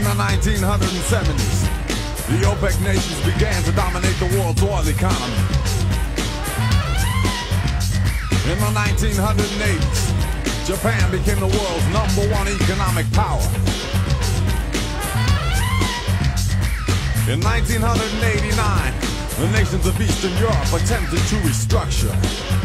In the 1970s, the OPEC nations began to dominate the world's oil economy. In the 1980s, Japan became the world's #1 economic power. In 1989, the nations of Eastern Europe attempted to restructure.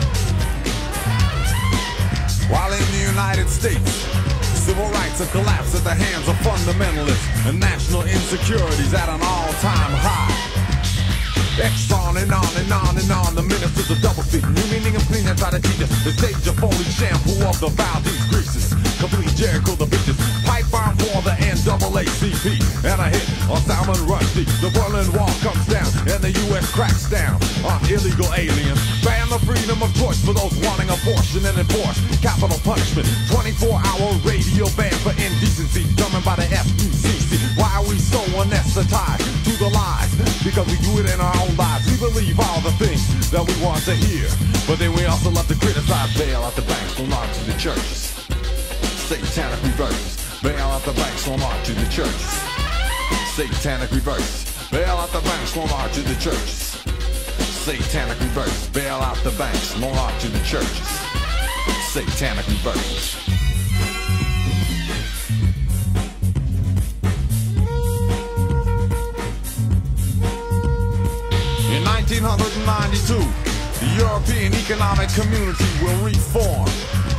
While in the United States, civil rights have collapsed at the hands of fundamentalists and national insecurities at an all-time high. X on and on and on and on, the ministers of doublespeak, new meaning of clean and try to teach us the stage of holy shampoo of the Valdez greases. Complete Jericho the bitches, pipe bomb for the NAACP, and a hit on Salman Rushdie. The Berlin Wall comes down and the U.S. cracks down on illegal aliens. Ban the freedom of choice for those wanting abortion and enforce capital punishment. 24-hour radio ban for indecency, coming by the FECC. Why are we so anesthetized to the lies? Because we do it in our own lives. We believe all the things that we want to hear, but then we also love to criticize. Bail out the banks, will not to the churches. Satanic reverses. Bail out the banks, will not to the churches. Satanic reverses. Bail out the banks, will not to the churches. Satanic reverses. Bail out the banks, will not to the churches. Satanic reverses. In 1992, the European Economic Community will reform.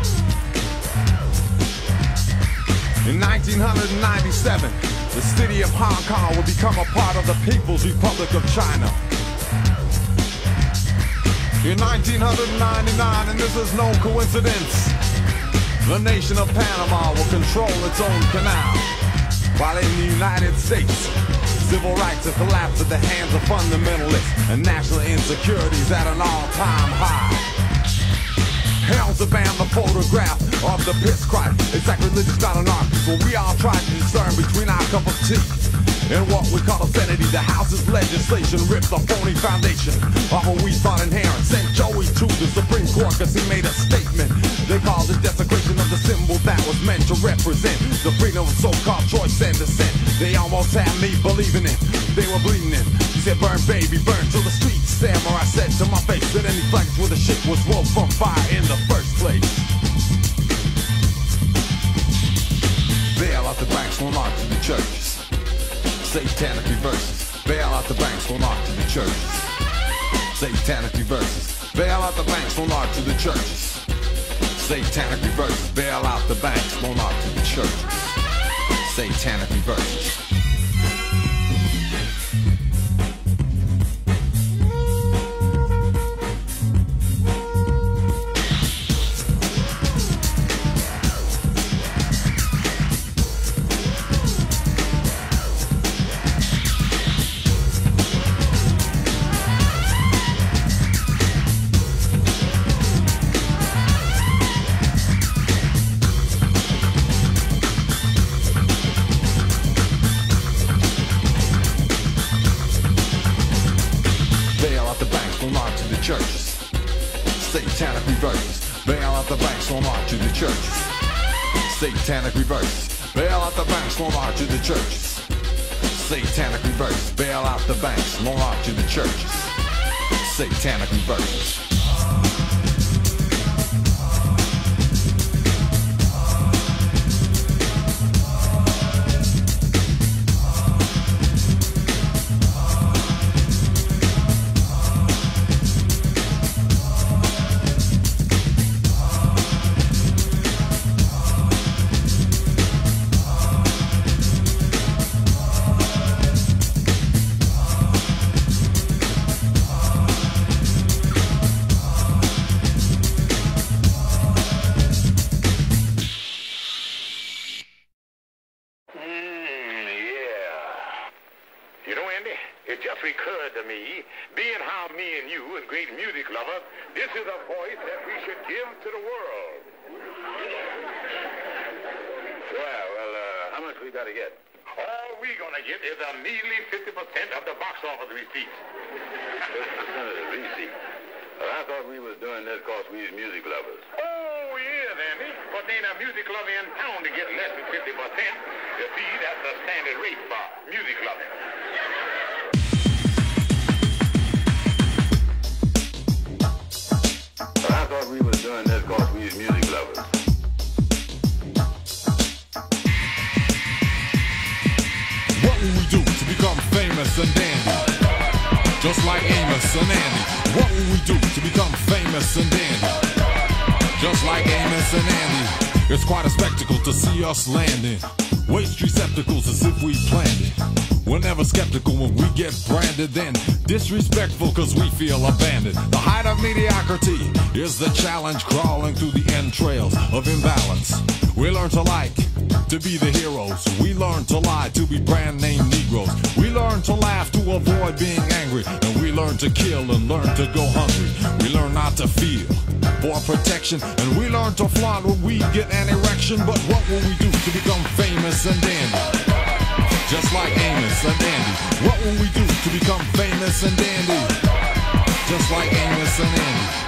In 1997, the city of Hong Kong will become a part of the People's Republic of China. In 1999, and this is no coincidence, the nation of Panama will control its own canal. While in the United States, civil rights have collapsed at the hands of fundamentalists and national insecurities at an all-time high. Helms have banned the photograph of the piss Christ. It's sacrilegious, not an art. So we all try to discern between our cup of tea and what we call obscenity. The House's legislation ripped the phony foundation of what we thought inherent. Sent Joey to the Supreme Court because he made a statement. They called it desecration of the symbol that was meant to represent the freedom of so-called choice and dissent. They almost had me believing it. They were bleeding it. He said, burn baby, burn till the streets. Samurai said to my face that any flags where the shit was woke from fire in the first place. Bail out the banks, will not to the churches. Satanic reverses. Bail out the banks, will not to the churches. Satanic reverses. Bail out the banks, will not to the churches. Satanic reverses. Bail out the banks, will not to the churches. Satanic reverses. Churches. Satanic reverses. Bail out the banks, will not to the churches. Satanic reverses. Bail out the banks, will not to the churches. Satanic reverses. Bail out the banks, will not to the churches. Satanic reverses. It just recurred to me, being how me and you is great music lovers, this is a voice that we should give to the world. Well, how much we got to get? All we gonna get is a measly 50% of the box office receipts. 50% of the receipt? Well, I thought we was doing this because we is music lovers. Oh, yeah, Andy. but there ain't a music lover in town to get less than 50%. You see, that's the standard rate for music loving. I thought we was doing this because we was music lovers. What will we do to become famous and dandy? Just like Amos and Andy. What will we do to become famous and dandy? Just like Amos and Andy. It's quite a spectacle to see us landing waste receptacles as if we planned it. We're never skeptical when we get branded, then disrespectful cause we feel abandoned. The height of mediocrity is the challenge crawling through the entrails of imbalance. We learn to like to be the heroes. We learn to lie to be brand name Negroes. We learn to laugh to avoid being angry. And we learn to kill and learn to go hungry. We learn not to feel for protection. And we learn to flaunt when we get an erection. But what will we do to become famous and dandy? Just like Amos and Andy. What will we do to become famous and dandy? Just like Amos and Andy.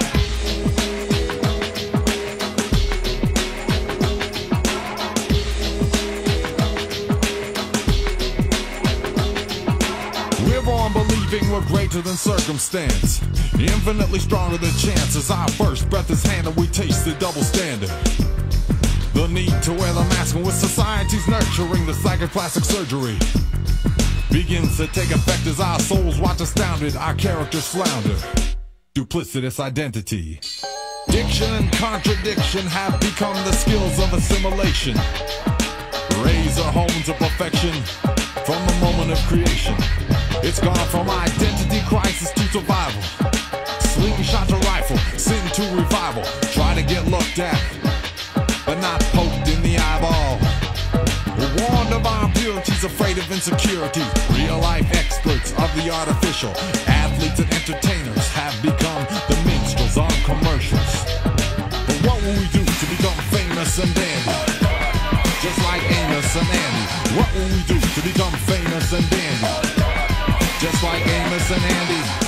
We're born believing we're greater than circumstance, infinitely stronger than chance. As our first breath is handed, we taste the double standard. The need to wear the mask, and with society's nurturing, the psychoplastic surgery begins to take effect as our souls watch astounded, our characters flounder. Duplicitous identity. Diction and contradiction have become the skills of assimilation. Razor home to perfection from the moment of creation. It's gone from identity crisis to survival. Slingshot to rifle, sin to revival. Try to get looked at, but not poked in the eyeball. We're warned of our impurities, afraid of insecurity. Real life experts of the artificial. Athletes and entertainers have become the minstrels on commercials. But what will we do to become famous and dandy? Just like Amos and Andy. What will we do to become famous and dandy? Just like Amos and Andy.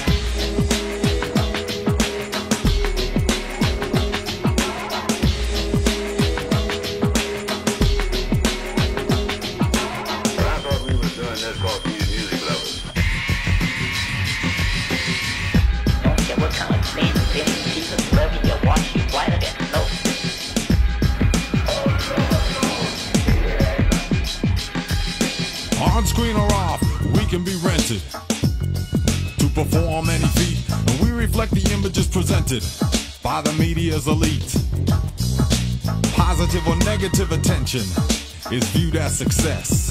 On screen or off, we can be rented to perform any feat, and we reflect the images presented by the media's elite. Positive or negative attention is viewed as success.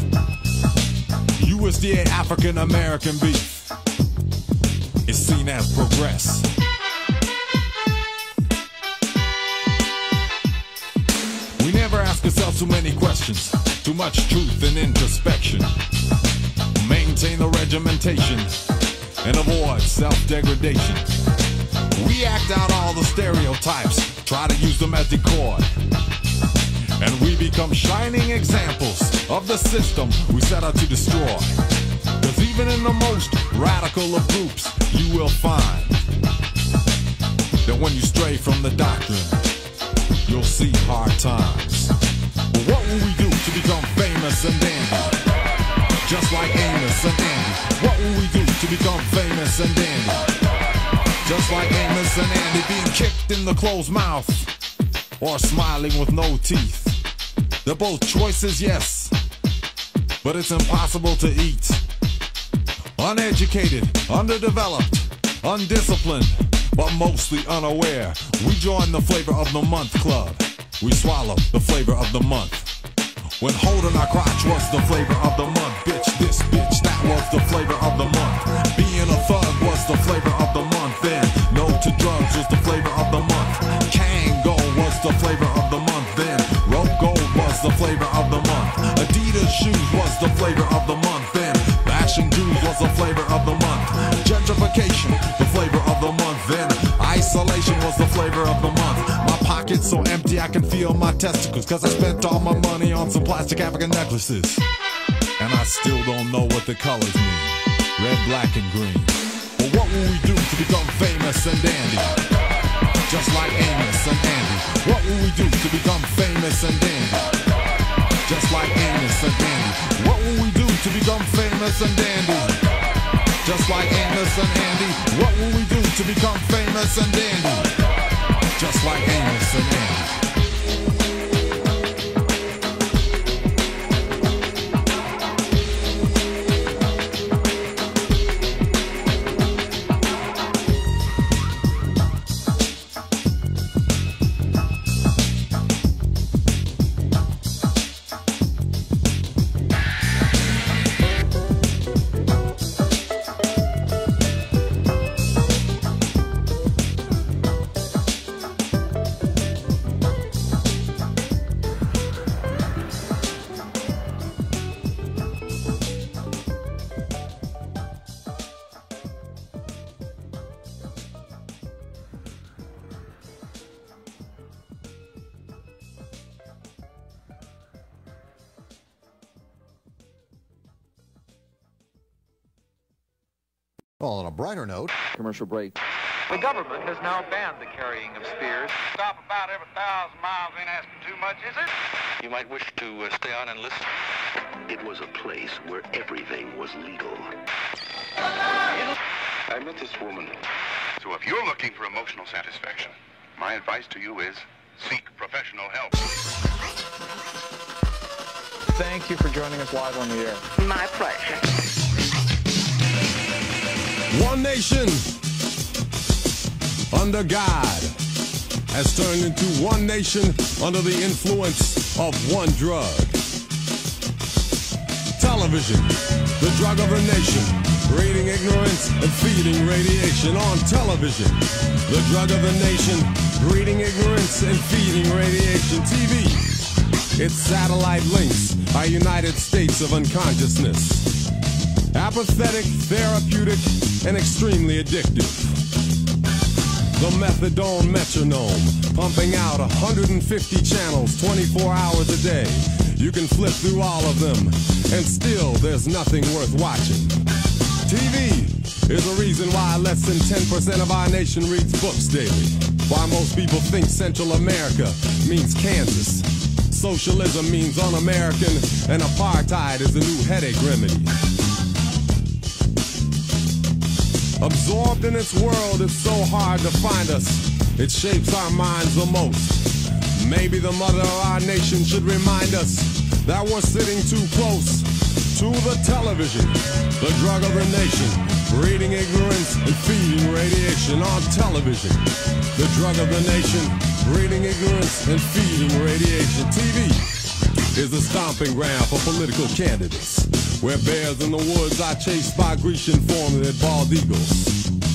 USDA African American beef is seen as progress. We never ask ourselves too many questions, too much truth and introspection. Maintain the regimentation and avoid self-degradation. We act out all the stereotypes, try to use them as decoy. And we become shining examples of the system we set out to destroy. Cause even in the most radical of groups, you will find that when you stray from the doctrine, you'll see hard times. But what will we do to become famous and dandy? Just like Amos and Andy. What will we do to become famous and dandy? Just like Amos and Andy. Being kicked in the closed mouth or smiling with no teeth. They're both choices, yes, but it's impossible to eat. Uneducated, underdeveloped, undisciplined, but mostly unaware. We join the Flavor of the Month club. We swallow the flavor of the month. When holding our crotch was the flavor of the month. Bitch this, bitch that was the flavor of the month. Being a thug was the flavor of the month. Then no to drugs was the flavor of the month. Kango was the flavor of the month. Then rope gold was the flavor of the month. Adidas shoes was the flavor of the month. Then fashion Jews was the flavor of the month. Gentrification, the flavor of the month. Then isolation was the flavor of the month. My pocket's so empty I can feel my testicles, cause I spent all my money on some plastic African necklaces. And I still don't know what the colors mean, red, black, and green. But what will we do to become famous and dandy? just like Amos and Andy. What will we do to become famous and dandy? Just like Amos and Andy. What will we do to become famous and dandy? Just like Amos and Andy. What will we do to become famous and dandy? Just like Amos and Andy. Well, on a brighter note, commercial break. The government has now banned the carrying of spears. Stop about every 1,000 miles ain't asking too much, is it? You might wish to stay on and listen. It was a place where everything was legal. I met this woman. So if you're looking for emotional satisfaction, my advice to you is seek professional help. Thank you for joining us live on the air. My pleasure. One nation under God has turned into one nation under the influence of one drug. Television, the drug of the nation, breeding ignorance and feeding radiation. On television, the drug of the nation, breeding ignorance and feeding radiation. TV, its satellite links our United States of unconsciousness. Apathetic, therapeutic, and extremely addictive. The methadone metronome, pumping out 150 channels 24 hours a day. You can flip through all of them, and still there's nothing worth watching. TV is the reason why less than 10% of our nation reads books daily. Why most people think Central America means Kansas. Socialism means un-American, and apartheid is the new headache remedy. Absorbed in its world, it's so hard to find us. It shapes our minds the most. Maybe the mother of our nation should remind us that we're sitting too close to the television, the drug of the nation, breeding ignorance and feeding radiation. On television, the drug of the nation, breeding ignorance and feeding radiation. TV is the stomping ground for political candidates, where bears in the woods are chased by Grecian-formulated bald eagles.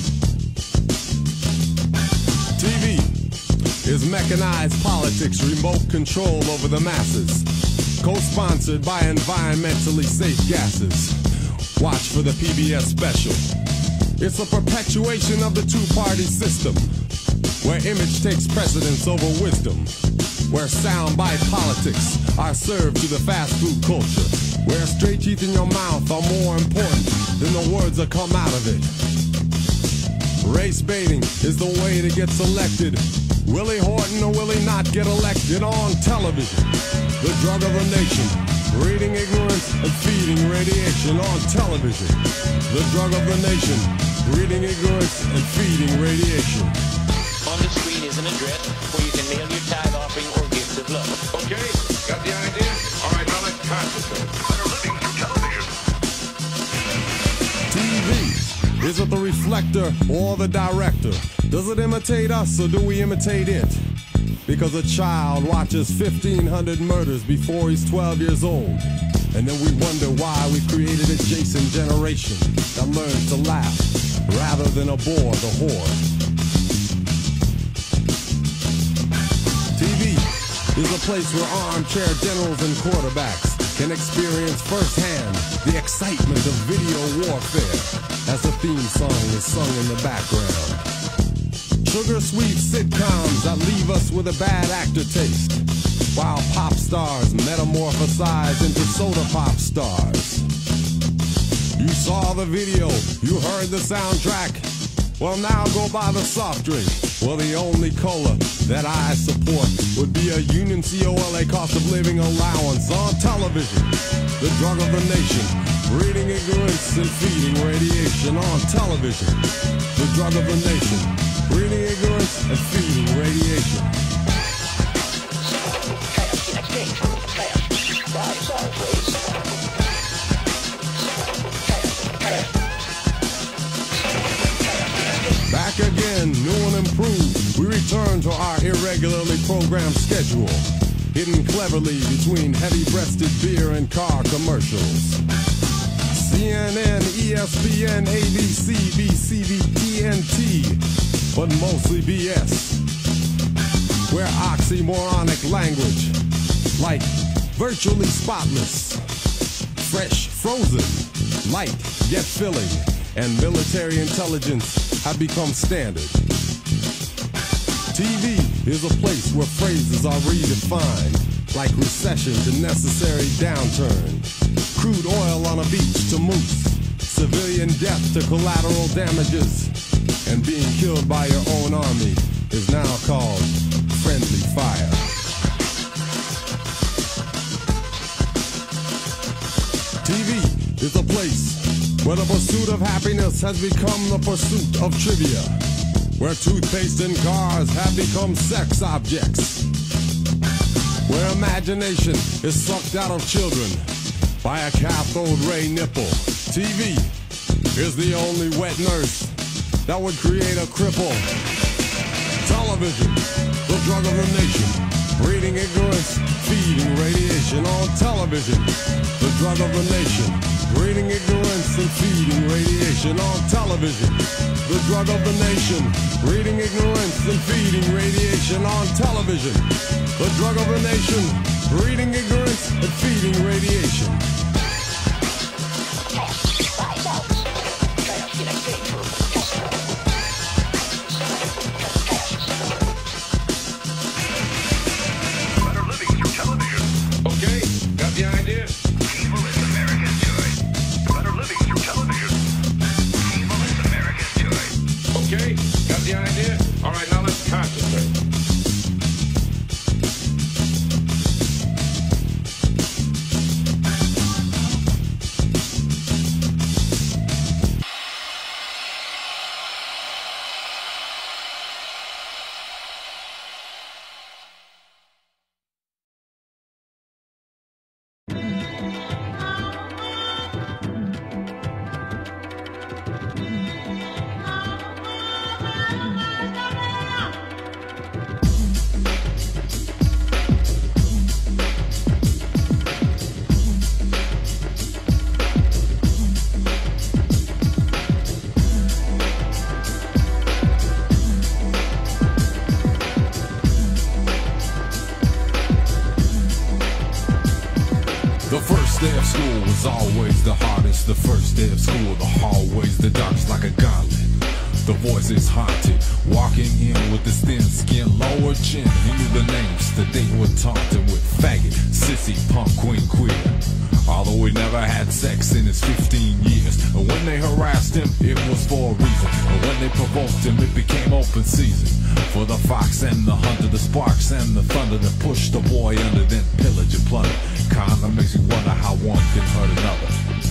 TV is mechanized politics, remote control over the masses, co-sponsored by environmentally safe gases. Watch for the PBS special. It's a perpetuation of the two-party system, where image takes precedence over wisdom, where soundbite politics are served to the fast food culture, where straight teeth in your mouth are more important than the words that come out of it. Race baiting is the way to get selected. Will he Horton or will he not get elected? On television, the drug of the nation, breeding ignorance and feeding radiation. On television, the drug of the nation, breeding ignorance and feeding radiation. On the screen is an address where you can mail your tithe offering or gifts of love. Okay, got the idea? All right, now let's concentrate. We're living through television. TV, is it the reflector or the director? Does it imitate us or do we imitate it? Because a child watches 1,500 murders before he's 12 years old. And then we wonder why we created a Jason generation that learns to laugh rather than abhor the horde. TV is a place where armchair generals and quarterbacks can experience firsthand the excitement of video warfare as the theme song is sung in the background. Sugar-sweet sitcoms that leave us with a bad actor taste, while pop stars metamorphosize into soda pop stars. You saw the video, you heard the soundtrack. Well, now go buy the soft drink Well, the only color that I support would be a union COLA cost of living allowance on television. The drug of the nation, breeding ignorance and feeding radiation on television. The drug of the nation, breeding ignorance and feeding radiation. Back again, new and improved, we return to our irregularly programmed schedule, hidden cleverly between heavy-breasted beer and car commercials. CNN, ESPN, ABC, BCB, TNT, but mostly BS. Where oxymoronic language, like virtually spotless, fresh, frozen, light, yet filling, and military intelligence have become standard. TV is a place where phrases are redefined, like recession to necessary downturn, crude oil on a beach to moose, civilian death to collateral damages, and being killed by your own army is now called friendly fire. TV is a place where the pursuit of happiness has become the pursuit of trivia, where toothpaste and cars have become sex objects, where imagination is sucked out of children by a cathode ray nipple. TV is the only wet nurse that would create a cripple. Television, the drug of the nation, breeding ignorance, feeding radiation on television. The drug of the nation, breeding ignorance and feeding radiation on television. The drug of the nation, breeding ignorance and feeding radiation on television. The drug of the nation, breeding ignorance and feeding radiation. Okay, got the idea? Evil is America's choice. Better living through television. Evil is America's choice. Okay, got the idea? All right, now let's concentrate. The first day of school was always the hardest. The first day of school, the hallways, the darkest like a gauntlet. The voices haunted, walking in with his thin skin, lower chin. He knew the names that they were taunted with: faggot, sissy, punk, queen, queer. Although he never had sex in his 15 years. And when they harassed him, it was for a reason. And when they provoked him, it became open season. For the fox and the hunter, the sparks and the thunder that pushed the boy under, then pillage and plunder. Kinda makes you wonder how one can hurt another.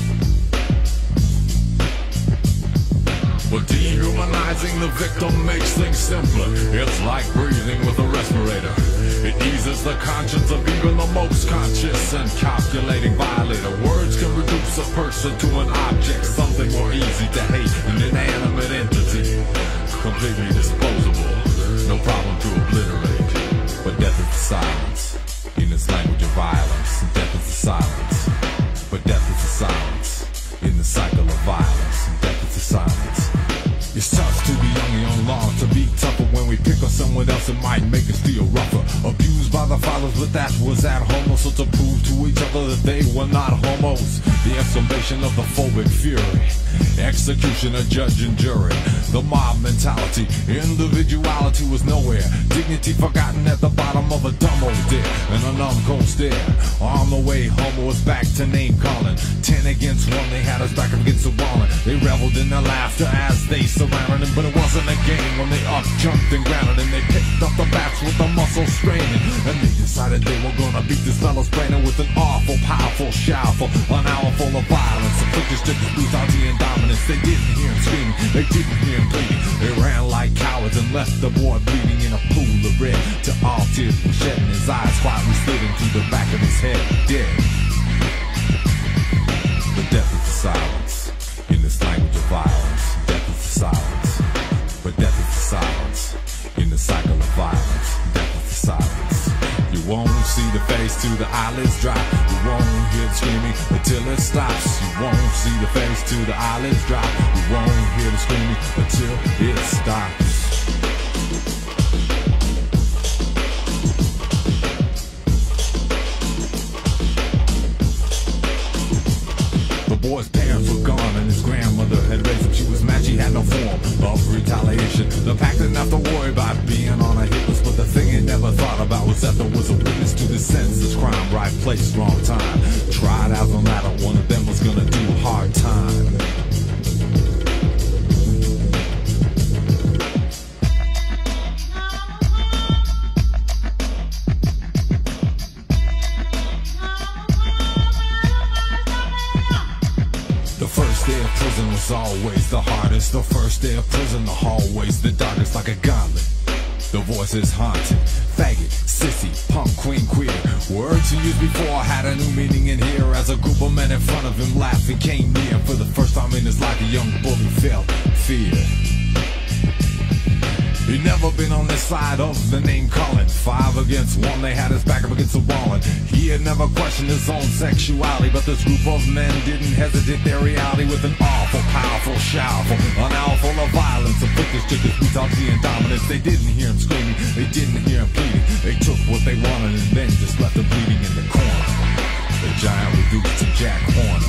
But dehumanizing the victim makes things simpler. It's like breathing with a respirator. It eases the conscience of even the most conscious and calculating violator. Words can reduce a person to an object, something more easy to hate, an inanimate entity, completely disposable, no problem to obliterate. But death is the silence, in its language of violence. Death is the silence, but death is the silence, in the cycle of violence. Death is the silence. It's tough to be young and unloved, to be tougher when we pick on someone else. It might make us feel rougher. Abused by the fathers, but that was at home. So to prove to each other that they were not homos, the exclamation of the phobic fury, execution of judge and jury, the mob mentality, individuality was nowhere, dignity forgotten at the bottom of a dumb old dick, and a numb cold stare. On the way home was back to name calling, 10 against 1, they had us back up against the wall. They reveled in their laughter as they surrounded him, but it wasn't a game when they up jumped and grounded him. They picked up the bats with the muscles straining, and they decided they were gonna beat this fellow's brain with an awful, powerful, showerful, an hour full of violence, afflicted to brutality and dominance. They didn't hear him screaming, they didn't hear him bleeding. They ran like cowards and left the boy bleeding in a pool of red, till all tears were shed and his eyes quietly slid into the back of his head, dead. The death is the silence, in this language of violence. Death is the silence, but death is the silence, in the cycle of violence. Death is the silence. You won't see the face till the eyelids drop. You won't hear the screaming until it stops. You won't see the face till the eyelids drop. You won't hear the screaming until it stops. The boy's parents were gone and his grandmother had raised him. She was mad, she had no form of retaliation. The pack didn't have to worry about being on a hit list, but the thing it never thought about was that there was a witness to this senseless crime. Right place, wrong time. Tried as a matter, one of them was gonna do hard time. The first day of prison was always the hardest. The first day of prison, the hallways the darkest, like a gauntlet. The voices haunted, faggot, sissy, punk, queen, queer. Words he used before had a new meaning in here. As a group of men in front of him laughing came near. For the first time in his life, the young bully felt fear. He'd never been on this side of the name calling. 5 against 1, they had his back up against the wall. And he had never questioned his own sexuality, but this group of men didn't hesitate their reality with an awful, powerful, showerful, an hour full of violence, afflicted to this brutality and dominance. They didn't hear him screaming, they didn't hear him pleading. They took what they wanted and then just left him bleeding in the corner. The giant reduced to Jack Horner.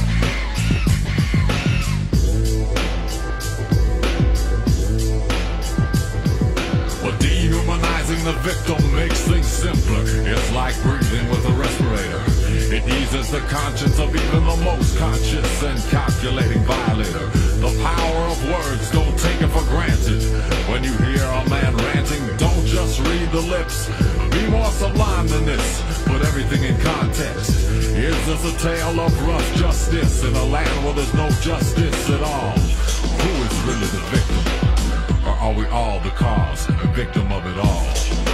Dehumanizing the victim makes things simpler. It's like breathing with a respirator. It eases the conscience of even the most conscious and calculating violator. The power of words, don't take it for granted. When you hear a man ranting, don't just read the lips. Be more sublime than this. Put everything in context. Is this a tale of rough justice in a land where there's no justice at all? Who is really the victim? Or are we all the cause, a victim of it all?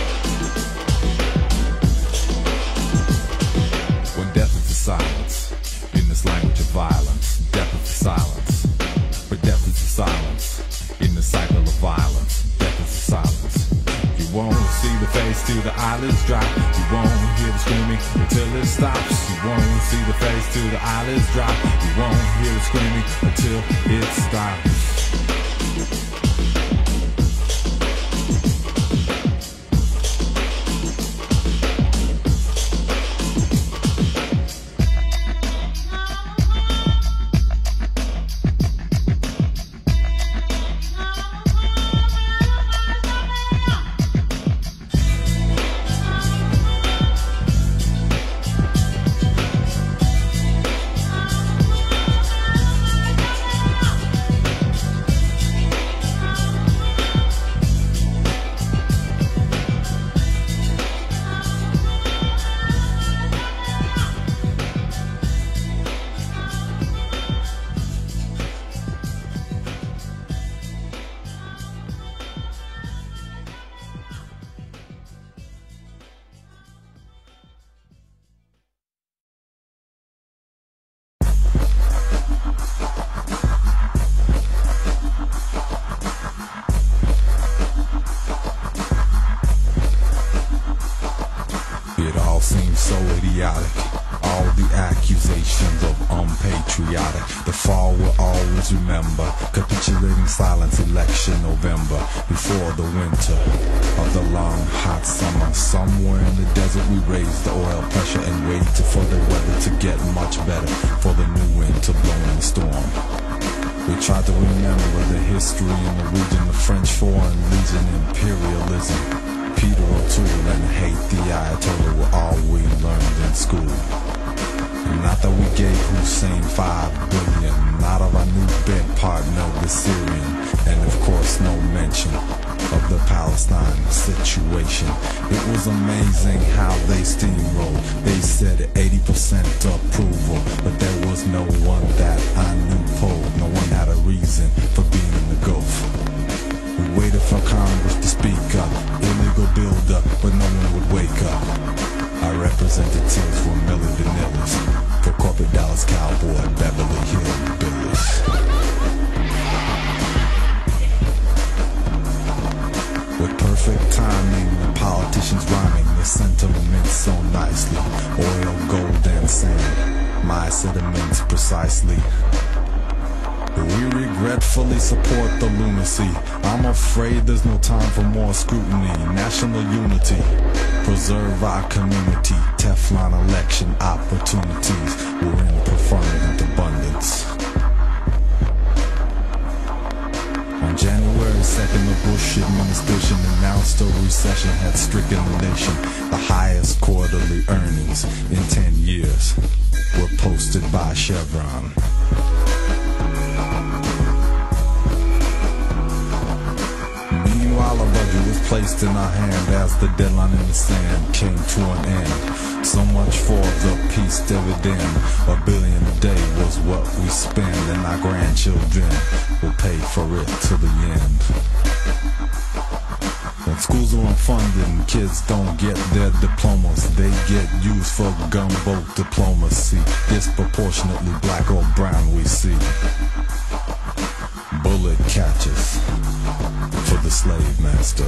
When death is the silence, in this language of violence. Death is the silence, but death is the silence, in the cycle of violence. Death is the silence. You won't see the face till the eyelids drop. You won't hear the screaming until it stops. You won't see the face till the eyelids drop. You won't hear the screaming until it stops. So idiotic, all the accusations of unpatriotic. The fall will always remember, capitulating silence, election November, before the winter of the long hot summer. Somewhere in the desert we raise the oil pressure and wait for the weather to get much better for the new winter. remember the history in the region, the French Foreign Legion, imperialism. Peter O'Toole and hate the Ayatollah were all we learned in school. Not that we gave Hussein 5 billion, not of our new bed partner, the Syrian, and of course no mention of the Palestine situation. It was amazing how they steamrolled. They said 80% approval, but there was no one that I knew polled. No one had a reason for being in the Gulf. We waited for Congress to speak up, illegal build-up, but no one would wake up. Our representatives were Millie Vanillas, for corporate Dallas Cowboy, Beverly Hillbillies. With perfect timing, the politicians rhyming the sentiments so nicely. Oil, gold, and sand, my sentiments precisely. We regretfully support the lunacy. I'm afraid there's no time for more scrutiny. National unity, preserve our community. Teflon election opportunities, we're in preferment abundance. On January 2nd, the Bush administration announced a recession had stricken the nation. The highest quarterly earnings in 10 years were posted by Chevron. Meanwhile, a budget was placed in our hand as the deadline in the sand came to an end. So much for the peace dividend. $1 billion a day was what we spend, and our grandchildren will pay for it to the end. When schools are unfunded and kids don't get their diplomas, they get used for gunboat diplomacy. Disproportionately black or brown we see. Bullet catches for the slave master.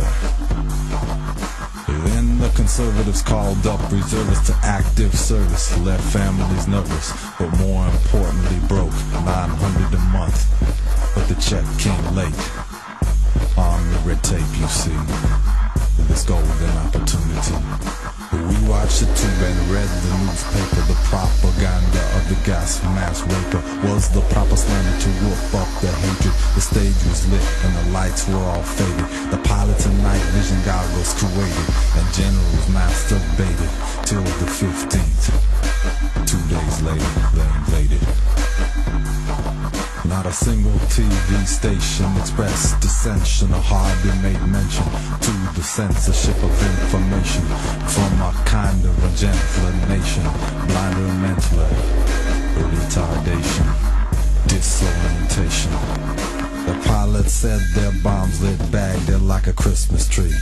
Then the conservatives called up reservists to active service, left families nervous, but more importantly broke. $900 a month, but the check came late. Army red tape, you see, this golden opportunity. We watched the tube and read the newspaper. The propaganda of the gas mask raper was the proper slander to whoop up the hatred. The stage was lit and the lights were all faded. The pilots and night vision goggles created, and generals masturbated till the 15th. 2 days later, they invaded. Not a single TV station expressed dissension or hardly made mention to the censorship of information from a kind of a gentler nation, blinder mentally, retardation, disorientation. The pilot said their bombs lit bagged it like a Christmas tree.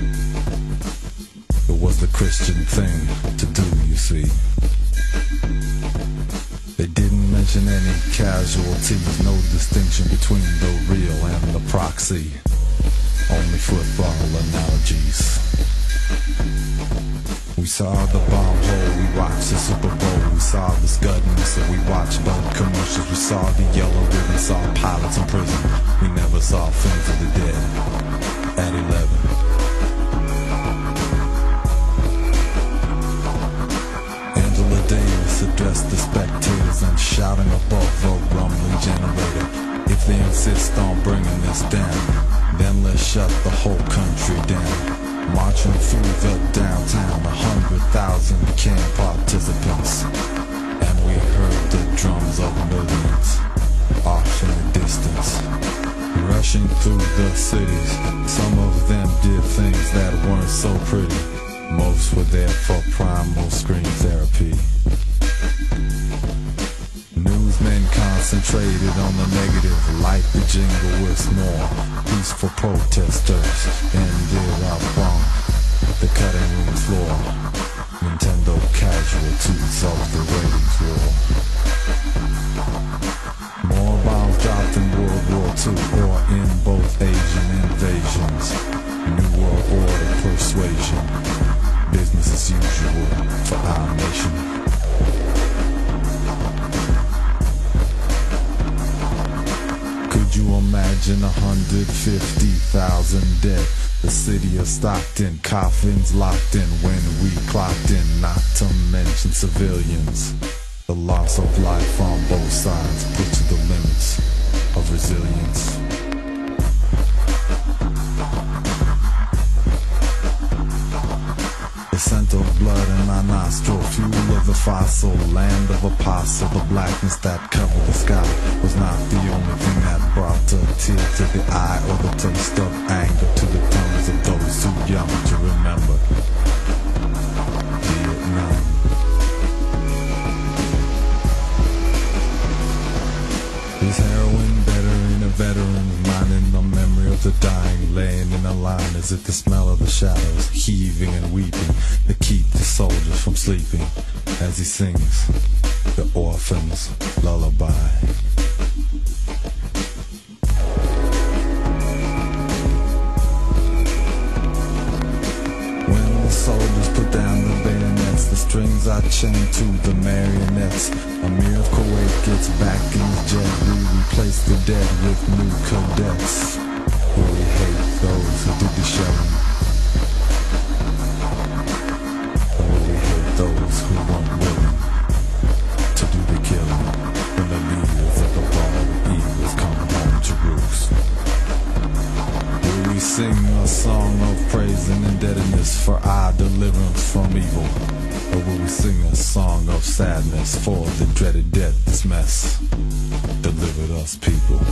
It was the Christian thing to do, you see. They didn't mention any casualties, no distinction between the real and the proxy. Only football analogies. We saw the bomb hole, we watched the Super Bowl, we saw the Scudden, so we watched both commercials. We saw the yellow ribbon, saw pilots in prison. We never saw films of the dead at 11. Davis addressed the spectators and shouting above a rumbling generator. If they insist on bringing this down, then let's shut the whole country down. Marching through the downtown, 100,000 became participants, and we heard the drums of millions off in the distance. Rushing through the cities, some of them did things that weren't so pretty. Most were there for primal screen therapy. Newsmen concentrated on the negative, like the jingle with more peaceful protesters ended up on the cutting room floor. Nintendo casualties of the ratings war. More bombs dropped in World War II or in both Asian invasions. New World Order persuasion. Business as usual for our nation. Could you imagine 150,000 dead? The city of Stockton, coffins locked in when we clocked in, not to mention civilians. The loss of life on both sides put to the limits of resilience. The scent of blood in my nostril, fuel of the fossil, land of apostle. The blackness that covered the sky was not the only thing that brought a tear to the eye or the taste of anger to the tongues of those too young to remember Vietnam. Is heroin better in a veteran's mind, in the memory of the dying, laying in a line? Is it the smell of the shadows, heaving and weeping, that keep the soldiers from sleeping, as he sings the orphan's lullaby? When the soldiers put down the bayonets, the strings are chained to the marionettes. Amir of Kuwait gets back in his jet. We replace the dead with new cadets. Will we hate those who did the shelling? Or will we hate those who weren't willing to do the killing? When the leaders of the bald eagles come home to roost, will we sing a song of praise and indebtedness for our deliverance from evil? Or will we sing a song of sadness for the dreaded death this mess delivered us people?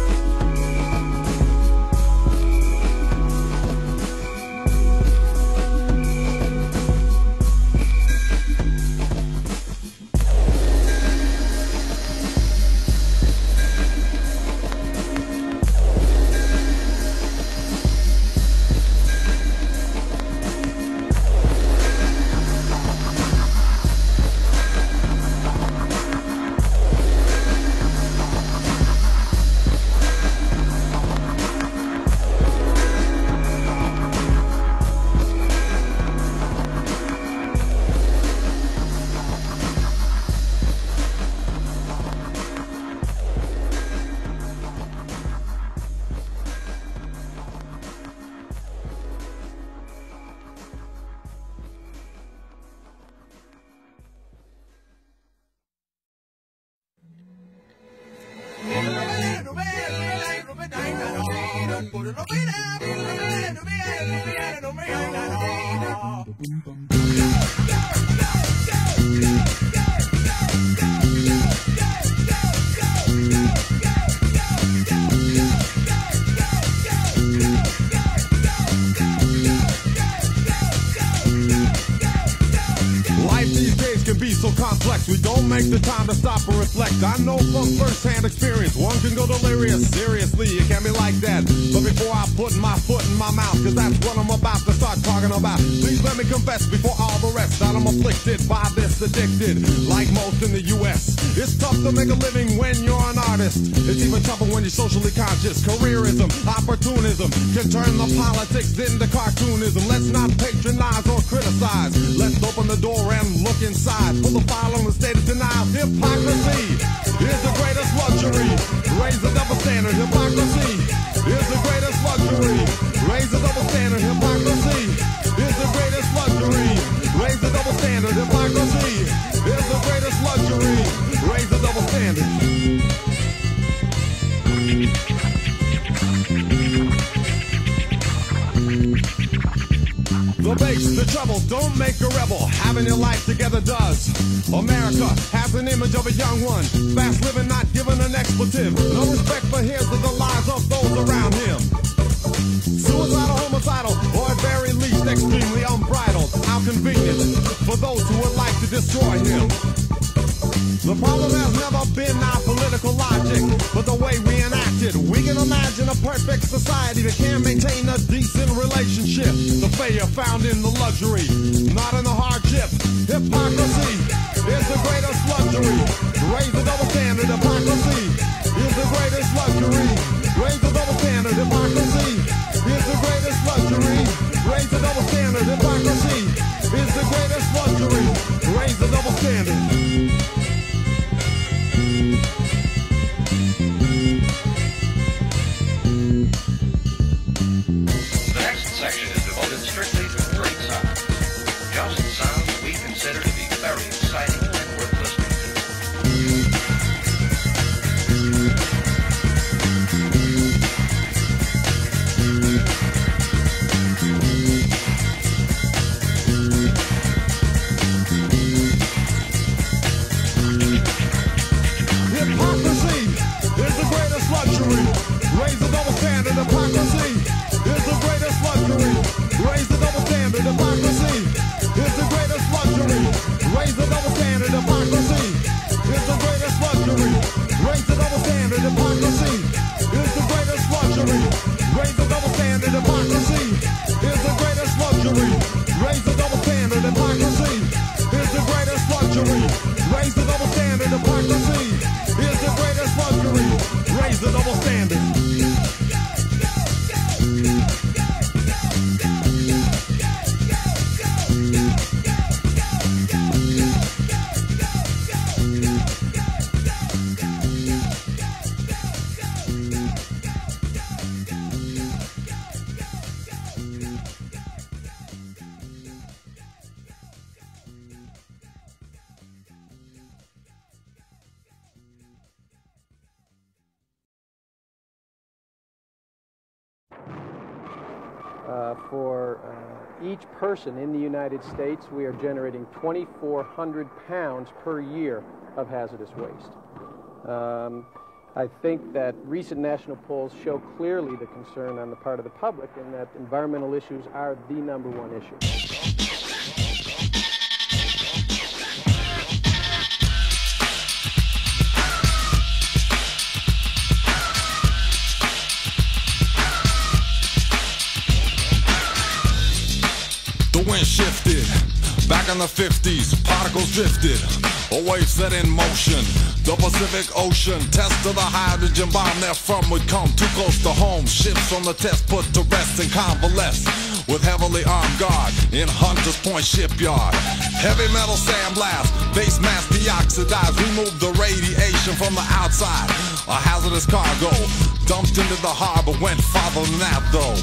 We don't make the time to stop and reflect. I know from first-hand experience, one can go delirious. Seriously, it can be like that. But before I put my foot in my mouth, cause that's what I'm about to start talking about, please let me confess before all the rest that I'm afflicted by this addicted. Like most in the US, it's tough to make a living when you're an artist. It's even tougher when you're socially conscious. Careerism, opportunism can turn the politics into cartoonism. Let's not patronize or criticize. Let's open the door and look inside. For the file on the state of denial, hypocrisy is the greatest luxury. Raise the double standard, hypocrisy is the greatest luxury. Raise the double standard, hypocrisy is the greatest luxury. Raise the double standard, hypocrisy is the greatest luxury. Raise the double standard. The bass, the treble, don't make a rebel. Having your life together does. America has an image of a young one, fast living, not given an expletive. No respect for his or the lives of those around him. Suicidal, homicidal, or at very least extremely unbridled. How convenient for those who would like to destroy him. The problem has never been our political logic, but the way we enact it. We can imagine a perfect society that can maintain a decent relationship. The failure found in the luxury, not in the hardship. Hypocrisy is the greatest luxury. Raise the double standard. Hypocrisy is the greatest luxury. Raise the double standard. Hypocrisy is the greatest luxury. Raise the double standard. Hypocrisy is the greatest luxury. Raise the double standard. The next section is devoted strictly to great sound. Just sounds we consider to be very exciting and worth listening to. Hypocrisy is the greatest luxury. Raise the double standard. Hypocrisy is the greatest luxury. Raise the double standard. Hypocrisy is the greatest luxury. Raise the double standard. Hypocrisy is the greatest luxury. Raise the double standard. Hypocrisy is the greatest luxury. Raise the double standard. Hypocrisy is the greatest luxury. Raise the double standard. Hypocrisy is the greatest luxury. Raise the double standard. Hypocrisy is the greatest luxury. Raise the double standard. For each person in the United States, we are generating 2,400 pounds per year of hazardous waste. I think that recent national polls show clearly the concern on the part of the public and that environmental issues are the #1 issue. The wind shifted, back in the 50s, particles drifted, a wave set in motion. The Pacific Ocean, test of the hydrogen bomb therefrom would come too close to home. Ships on the test put to rest and convalesce with heavily armed guard in Hunters Point shipyard. Heavy metal sandblast, base mass deoxidized, remove the radiation from the outside. A hazardous cargo dumped into the harbor, went farther than that though.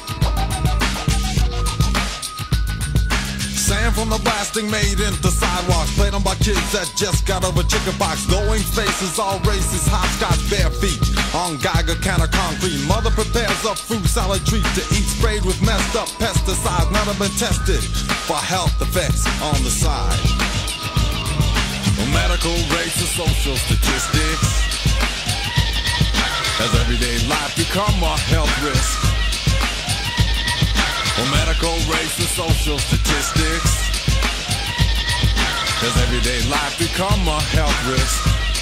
Sand from the blasting made into sidewalks, played on by kids that just got over chickenpox. Glowing faces, all races, hopscotch, bare feet on Geiger counter concrete. Mother prepares a fruit salad treat to eat, sprayed with messed up pesticides. None have been tested for health effects on the side. Medical, race, and social statistics. Has everyday life become a health risk? Medical, race, and social statistics. Has everyday life become a health risk?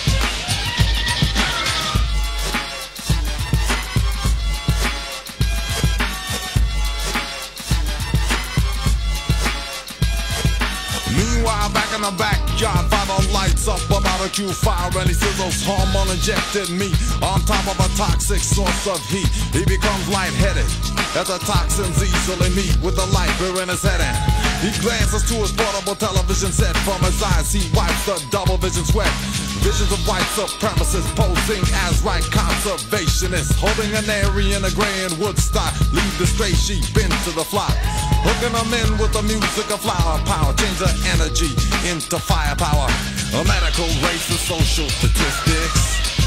Meanwhile, back in the backyard, father lights up a barbecue fire and he sizzles hormone injected meat on top of a toxic source of heat. He becomes lightheaded as the toxins easily meet with the light beer in his head. And he glances to his portable television set. From his eyes he wipes the double vision sweat. Visions of white supremacists posing as right conservationists, holding an area in a gray and Woodstock. Lead the stray sheep into the flock, hooking them in with the music of flower power. Change the energy into firepower. A medical, race, and social statistics.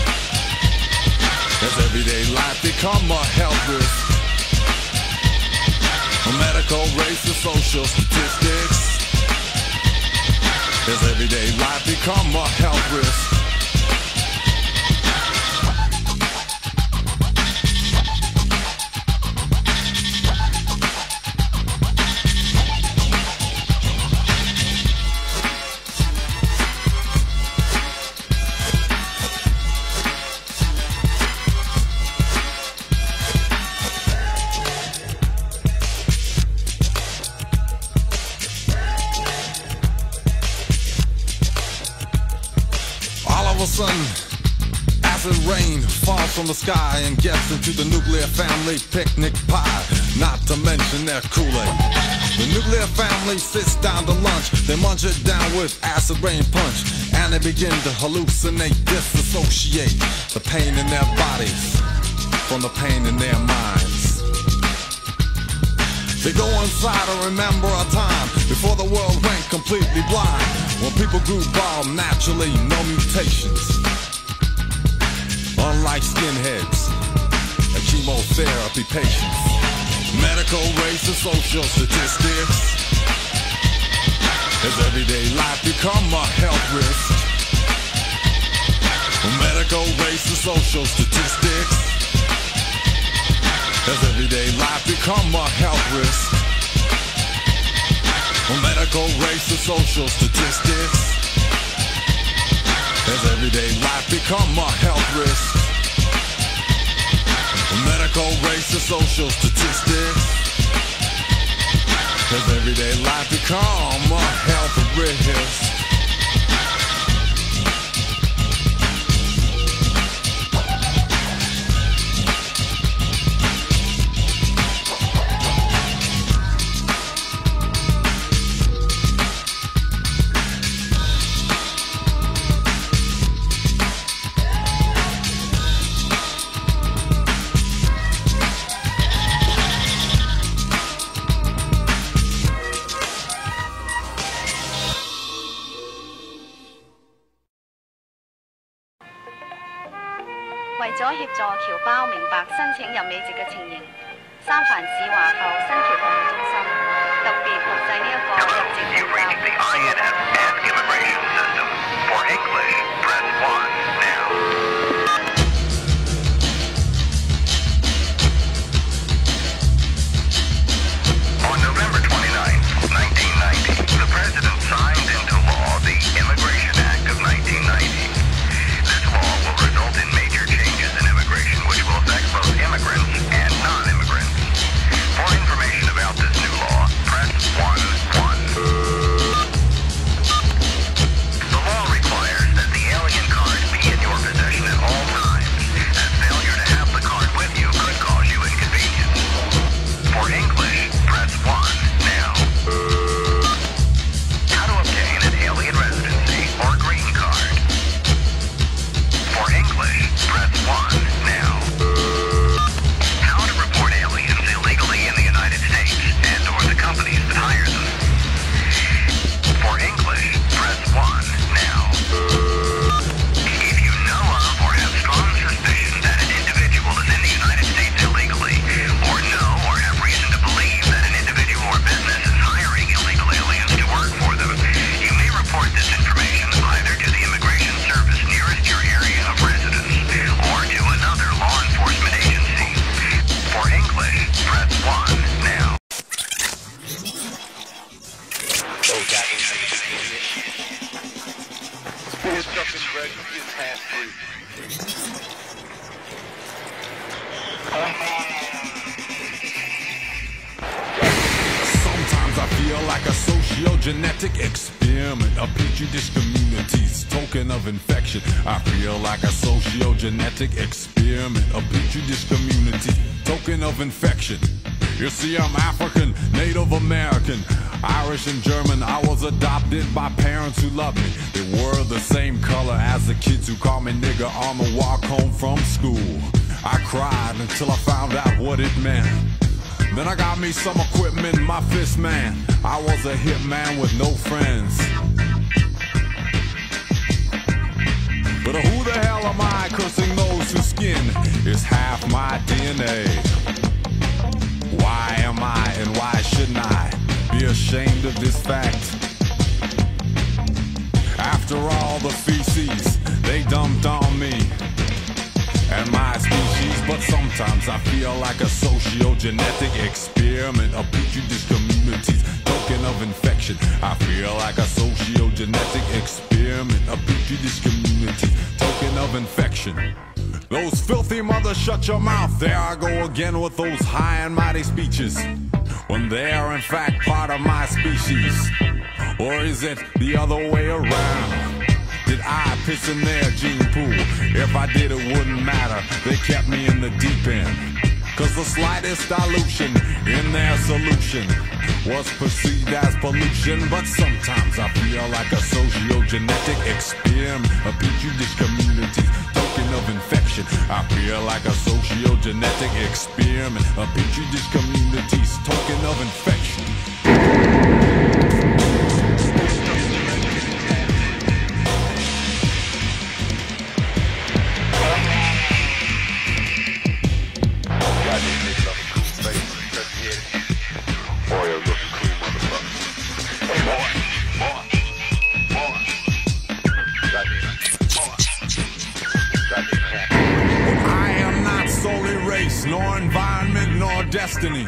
Has everyday life become a health risk? A medical, race, and social statistics. Has everyday life become a health risk? Acid rain falls from the sky and gets into the nuclear family picnic pie, not to mention their Kool-Aid. The nuclear family sits down to lunch, they munch it down with acid rain punch, and they begin to hallucinate, disassociate the pain in their bodies from the pain in their minds. They go inside and remember a time before the world went completely blind, when people grew bald naturally, no mutations. Unlike skinheads and chemotherapy patients. Medical, race, and social statistics. Has everyday life become a health risk? race to social statistics. As everyday life become a health risk. Medical, race to social statistics. As everyday life become a health risk. Medical, race to social statistics. As everyday life become a health risk. 為咗協助僑胞明白申請入美籍嘅情形，三藩市華埠新僑服務中心特別錄製呢一個入籍證教 On November 29, 1990, the President signed into law the Immigration Act of 1990. This law will result in major changes in immigration which will affect both immigrants and non-immigrants. For information about this new law, press 1-1. The law requires that the alien card be in your possession at all times, as failure to have the card with you could cause you inconvenience. For English, press 1 now. How to obtain an alien residency or green card. For English, press 1 now. How to report aliens illegally in the United States and or the companies that hire them. For English, press 1 now. If you know of or have strong suspicion that an individual is in the United States illegally, or know or have reason to believe that an individual or business is hiring illegal aliens to work for them, you may report this information either to the Immigration Service nearest your area of residence or to another law enforcement agency. For English, press 1 now. Sometimes I feel like a sociogenetic experiment, a petri dish community's token of infection. I feel like a sociogenetic experiment, a petri dish community, token of infection. You see, I'm African, Native American, Irish and German. I was adopted by parents who loved me. They were the same color as the kids who called me nigger on the walk home from school. I cried until I found out what it meant. Then I got me some equipment, my fist man. I was a hit man with no friends. But who the hell am I cursing those whose skin is half my DNA? Why am I and why shouldn't I be ashamed of this fact? After all the feces they dumped on me and my species, but sometimes I feel like a sociogenetic experiment, a petri dish community's token of infection. I feel like a sociogenetic experiment, a petri dish community's token of infection. Those filthy mothers, shut your mouth. There I go again with those high and mighty speeches, when they are in fact part of my species. Or is it the other way around? Did I piss in their gene pool? If I did, it wouldn't matter. They kept me in the deep end. Cause the slightest dilution in their solution was perceived as pollution. But sometimes I feel like a sociogenetic experiment, a petri dish community, token of infection. I feel like a sociogenetic experiment, a petri dish community's token of infection. I am not solely race, nor environment, nor destiny.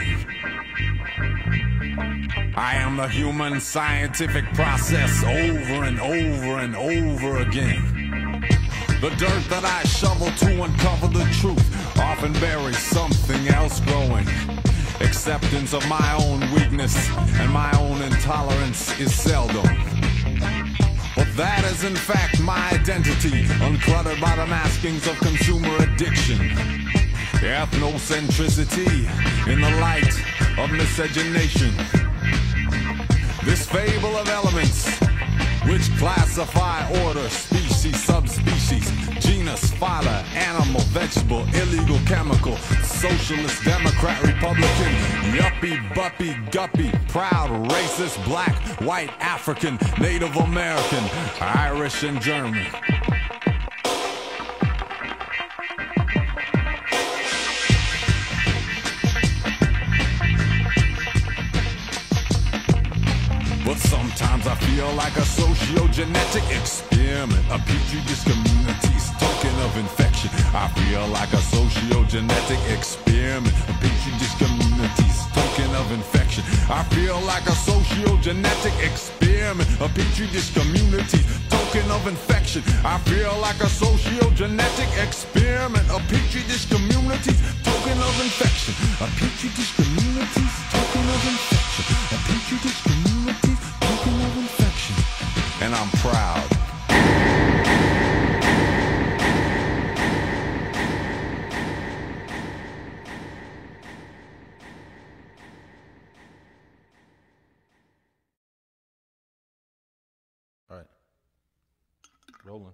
I am the human scientific process over and over and over again. The dirt that I shovel to uncover the truth often buries something else growing. Acceptance of my own weakness and my own intolerance is seldom. But that is in fact my identity, uncluttered by the maskings of consumer addiction. Ethnocentricity in the light of miscegenation. This fable of elements which classify order, species, subspecies, genus, phyla, animal, vegetable, illegal, chemical, socialist, democrat, republican, yuppie, buppy, guppy, proud, racist, black, white, African, Native American, Irish, and German. But sometimes I feel like a socio-genetic experiment, a petri dish community's token of infection. I feel like a socio-genetic experiment, a petri dish community's token of infection. I feel like a socio-genetic experiment, a petri dish community's token of infection. I feel like a socio-genetic experiment, a petri dish community's token of infection. A petri dish community's token of infection. A petri dish community's token of infection. And I'm proud. All right. Rolling.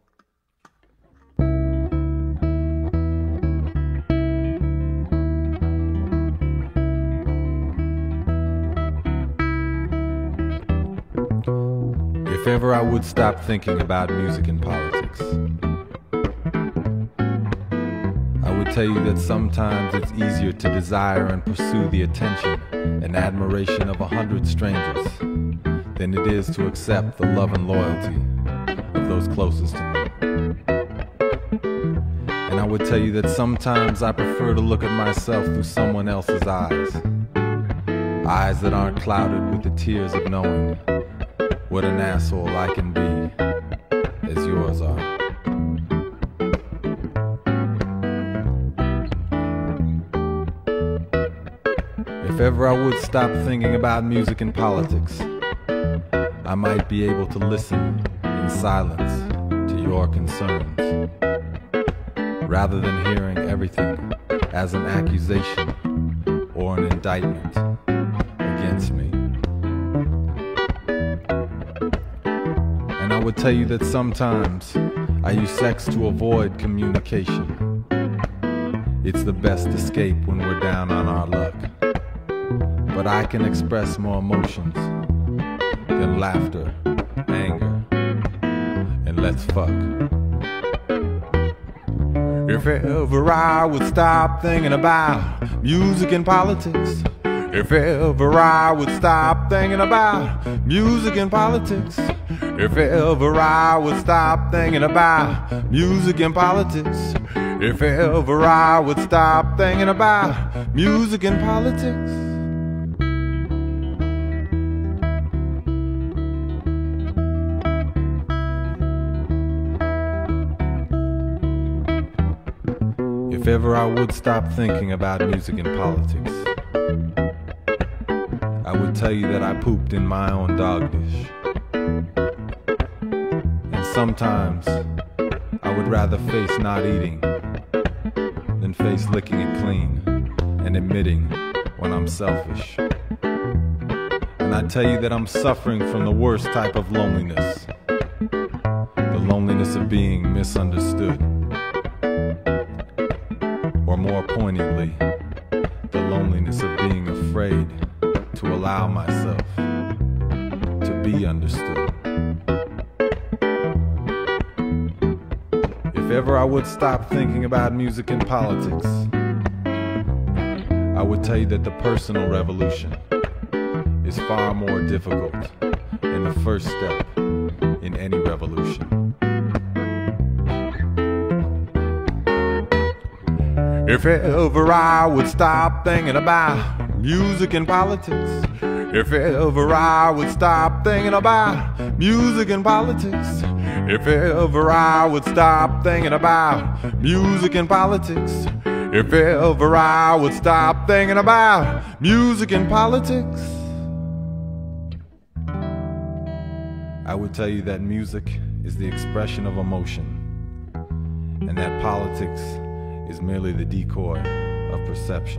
If ever I would stop thinking about music and politics, I would tell you that sometimes it's easier to desire and pursue the attention and admiration of 100 strangers than it is to accept the love and loyalty of those closest to me. And I would tell you that sometimes I prefer to look at myself through someone else's eyes, eyes that aren't clouded with the tears of knowing what an asshole I can be, as yours are. If ever I would stop thinking about music and politics, I might be able to listen in silence to your concerns, rather than hearing everything as an accusation or an indictment against me. And I would tell you that sometimes I use sex to avoid communication. It's the best escape when we're down on our luck. But I can express more emotions than laughter, anger, and let's fuck. If ever I would stop thinking about music and politics, if ever I would stop thinking about music and politics, if ever I would stop thinking about music and politics, if ever I would stop thinking about music and politics. If ever I would stop thinking about music and politics, I would tell you that I pooped in my own dog dish. And sometimes I would rather face not eating than face licking it clean and admitting when I'm selfish. And I tell you that I'm suffering from the worst type of loneliness, the loneliness of being misunderstood. Or more poignantly, the loneliness of being afraid to allow myself to be understood. If ever I would stop thinking about music and politics, I would tell you that the personal revolution is far more difficult than the first step in any revolution. If ever I would stop thinking about music and politics. If ever I would stop thinking about music and politics. If ever I would stop thinking about music and politics. If ever I would stop thinking about music and politics. I would tell you that music is the expression of emotion, and that politics is merely the decoy of perception.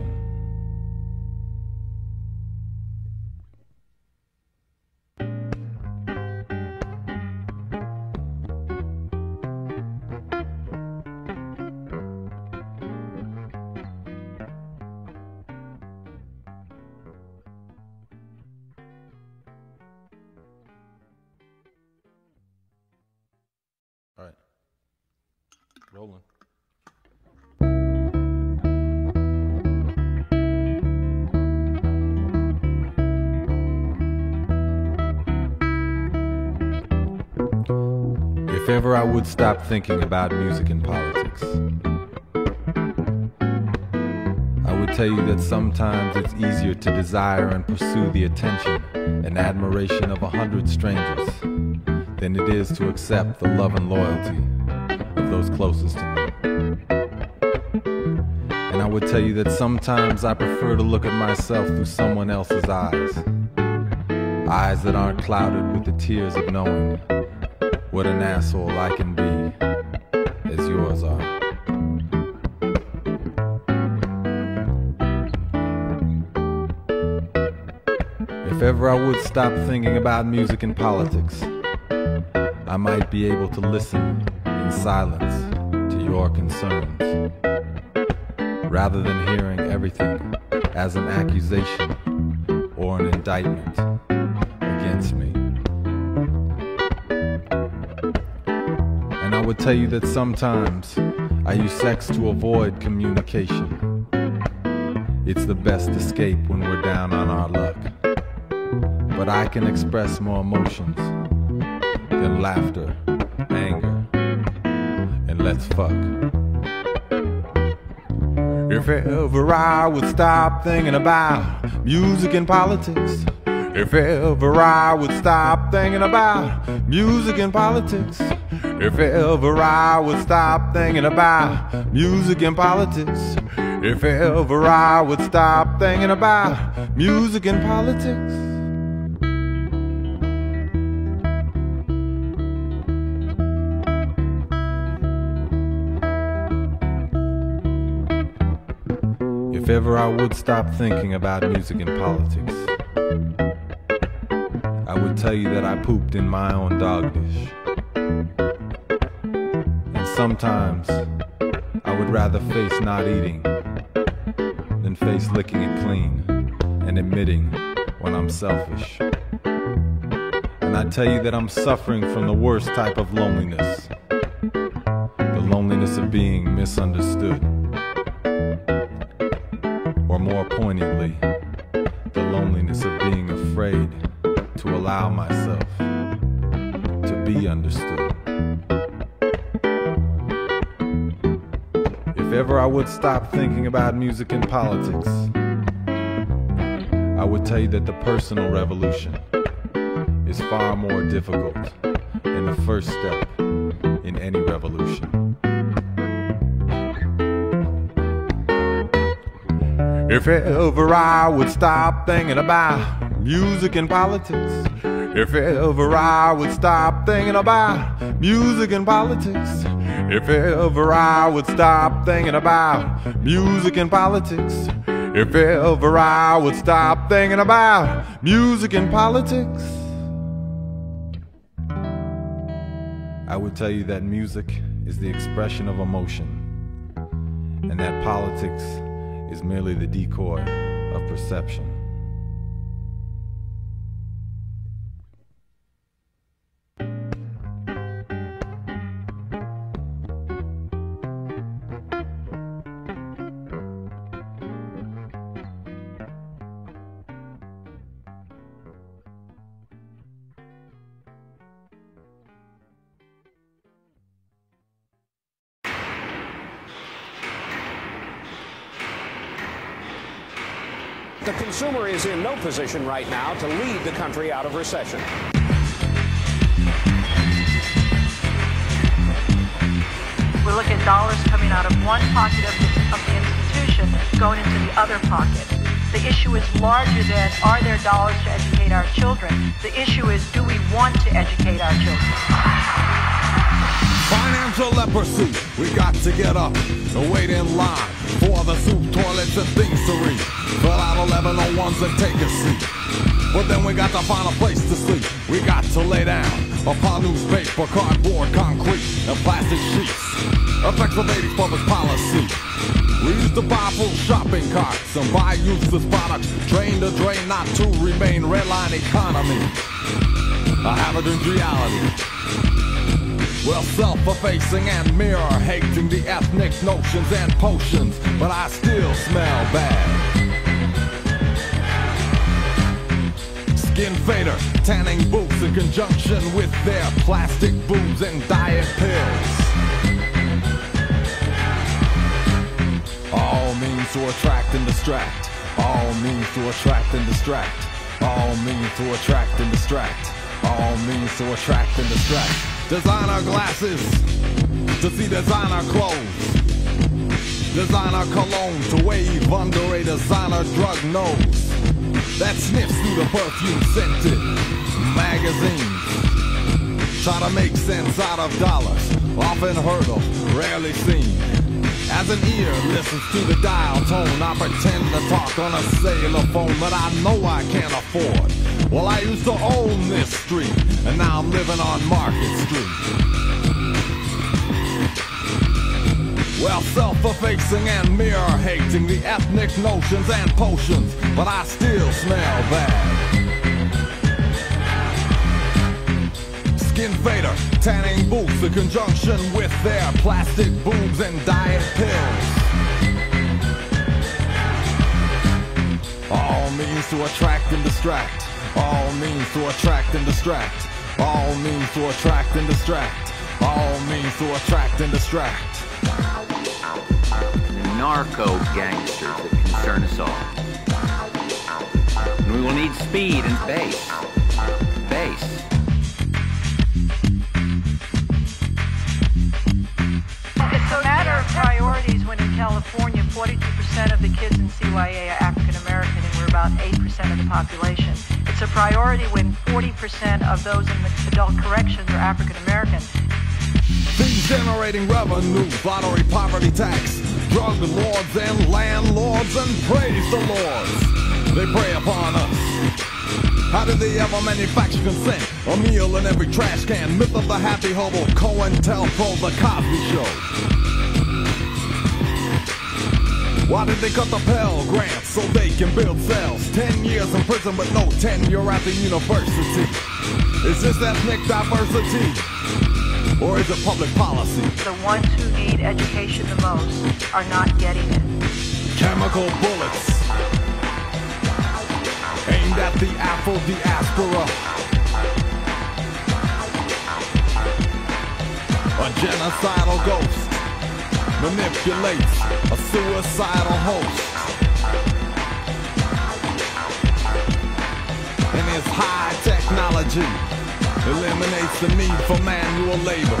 All right, rolling. If ever I would stop thinking about music and politics, I would tell you that sometimes it's easier to desire and pursue the attention and admiration of 100 strangers than it is to accept the love and loyalty of those closest to me. And I would tell you that sometimes I prefer to look at myself through someone else's eyes, eyes that aren't clouded with the tears of knowing what an asshole I can be, as yours are. If ever I would stop thinking about music and politics, I might be able to listen in silence to your concerns, rather than hearing everything as an accusation or an indictment against me. And I would tell you that sometimes I use sex to avoid communication. It's the best escape when we're down on our luck. But I can express more emotions than laughter, anger, and let's fuck. If ever I would stop thinking about music and politics. If ever I would stop thinking about music and politics. If ever I would stop thinking about music and politics. If ever I would stop thinking about music and politics. If ever I would stop thinking about music and politics, I would tell you that I pooped in my own dog dish. And sometimes I would rather face not eating than face licking it clean and admitting when I'm selfish. And I tell you that I'm suffering from the worst type of loneliness, the loneliness of being misunderstood. Or more poignantly, the loneliness of being afraid to allow myself to be understood. If ever I would stop thinking about music and politics, I would tell you that the personal revolution is far more difficult than the first step in any revolution. If ever I would stop thinking about music and politics. If ever I would stop thinking about music and politics. If ever I would stop thinking about music and politics. If ever I would stop thinking about music and politics. I would tell you that music is the expression of emotion, and that politics is merely the decoy of perception. the consumer is in no position right now to lead the country out of recession. We look at dollars coming out of one pocket of the institution going into the other pocket. The issue is larger than, are there dollars to educate our children? The issue is, do we want to educate our children? Financial leprosy, we got to get up and wait in line for the soup, toilets, and things to read. Fill out 1101s and take a seat. But then we got to find a place to sleep. We got to lay down upon newspaper, cardboard, concrete, and plastic sheets. Affects the ladies' public policy. We used to buy full shopping carts and buy useless products, drain to drain, not to remain. Redline economy, a hazardous reality. Well, self-effacing and mirror-hating, the ethnic notions and potions, but I still smell bad. Skin fader, tanning boots in conjunction with their plastic boobs and diet pills. All means to attract and distract. All means to attract and distract. All means to attract and distract. All means to attract and distract. Designer glasses to see designer clothes. Designer cologne to wave under a designer drug nose that sniffs through the perfume-scented magazines. Try to make sense out of dollars, often heard of, rarely seen. As an ear listens to the dial tone, I pretend to talk on a cellular phone, but I know I can't afford. Well, I used to own this street, and now I'm living on Market Street. Well, self-effacing and mirror-hating, the ethnic notions and potions, but I still smell bad. Skin fader, tanning boots in conjunction with their plastic boobs and diet pills. All means to attract and distract. All means to attract and distract. All means to attract and distract. All means to attract and distract. Narco gangsters that concern us all. And we will need speed and bass. Bass. It's a matter of priorities when in California 42% of the kids in CYA are African American and we're about 8% of the population. It's a priority when 40% of those in the adult corrections are African American. Things generating revenue, lottery, poverty tax, drug lords and landlords, and praise the lords. They prey upon us. How did they ever manufacture consent? A meal in every trash can. Myth of the happy hobo, COINTELPRO, the Cosby Show. Why did they cut the Pell Grants so they can build cells? 10 years in prison but no tenure at the university. Is this ethnic diversity? Or is it public policy? The ones who need education the most are not getting it. Chemical bullets aimed at the Afro-diaspora. A genocidal ghost manipulates a suicidal host. And his high technology eliminates the need for manual labor.